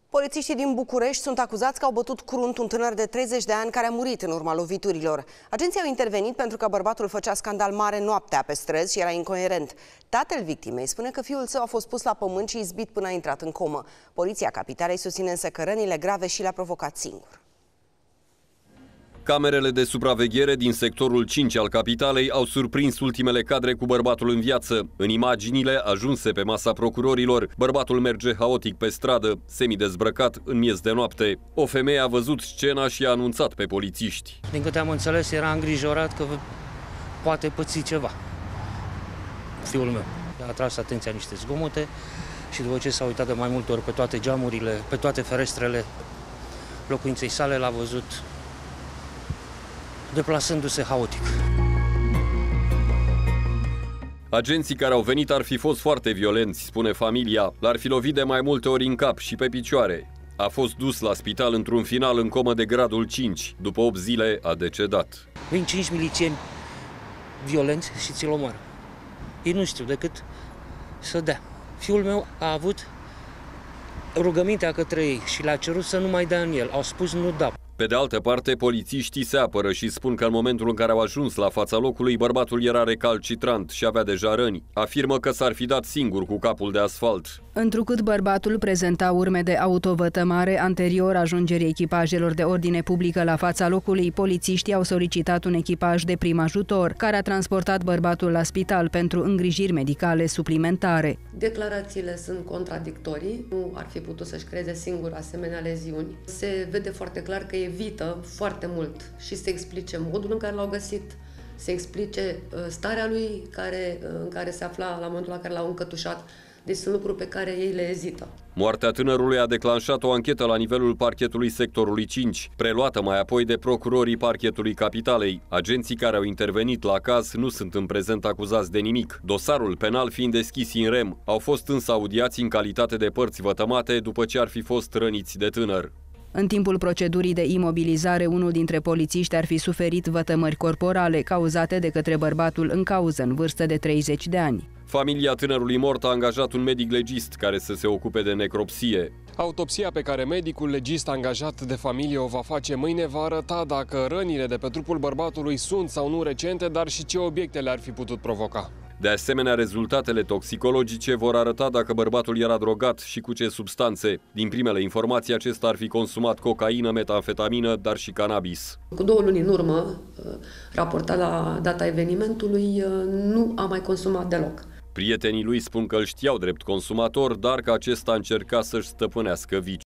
Polițiștii din București sunt acuzați că au bătut crunt un tânăr de 30 de ani care a murit în urma loviturilor. Agenții au intervenit pentru că bărbatul făcea scandal mare noaptea pe străzi și era incoerent. Tatăl victimei spune că fiul său a fost pus la pământ și izbit până a intrat în comă. Poliția capitalei susține însă că rănile grave și le-a provocat singur. Camerele de supraveghere din sectorul 5 al capitalei au surprins ultimele cadre cu bărbatul în viață. În imaginile ajunse pe masa procurorilor, bărbatul merge haotic pe stradă, semidezbrăcat în miez de noapte. O femeie a văzut scena și a anunțat pe polițiști. Din câte am înțeles, era îngrijorat că poate păți ceva. Fiul meu a atras atenția niște zgomote și după ce s-a uitat de mai multe ori pe toate geamurile, pe toate ferestrele locuinței sale, l-a văzut deplasându-se haotic. Agenții care au venit ar fi fost foarte violenți, spune familia. L-ar fi lovit de mai multe ori în cap și pe picioare. A fost dus la spital într-un final în comă de gradul 5. După 8 zile a decedat. Vin 5 milițieni violenți și ți-l omoară. Ei nu știu decât să dea. Fiul meu a avut rugămintea către ei și le-a cerut să nu mai dea în el. Au spus nu da. Pe de altă parte, polițiștii se apără și spun că în momentul în care au ajuns la fața locului, bărbatul era recalcitrant și avea deja răni. Afirmă că s-ar fi dat singur cu capul de asfalt. Întrucât bărbatul prezenta urme de autovătămare anterior ajungerii echipajelor de ordine publică la fața locului, polițiștii au solicitat un echipaj de prim ajutor, care a transportat bărbatul la spital pentru îngrijiri medicale suplimentare. Declarațiile sunt contradictorii, nu ar fi putut să-și creeze singur asemenea leziuni. Se vede foarte clar că evită foarte mult și se explice modul în care l-au găsit, se explice starea lui în care se afla la momentul la care l-au încătușat. Deci sunt lucruri pe care ei le ezită. Moartea tânărului a declanșat o anchetă la nivelul parchetului sectorului 5, preluată mai apoi de procurorii parchetului capitalei. Agenții care au intervenit la caz nu sunt în prezent acuzați de nimic. Dosarul penal fiind deschis in rem, au fost însă audiați în calitate de părți vătămate după ce ar fi fost răniți de tânăr. În timpul procedurii de imobilizare, unul dintre polițiști ar fi suferit vătămări corporale cauzate de către bărbatul în cauză, în vârstă de 30 de ani. Familia tânărului mort a angajat un medic legist care să se ocupe de necropsie. Autopsia pe care medicul legist angajat de familie o va face mâine va arăta dacă rănile de pe trupul bărbatului sunt sau nu recente, dar și ce obiecte le-ar fi putut provoca. De asemenea, rezultatele toxicologice vor arăta dacă bărbatul era drogat și cu ce substanțe. Din primele informații, acesta ar fi consumat cocaină, metamfetamină, dar și cannabis. Cu 2 luni în urmă, raportat la data evenimentului, nu a mai consumat deloc. Prietenii lui spun că îl știau drept consumator, dar că acesta încerca să-și stăpânească viciul.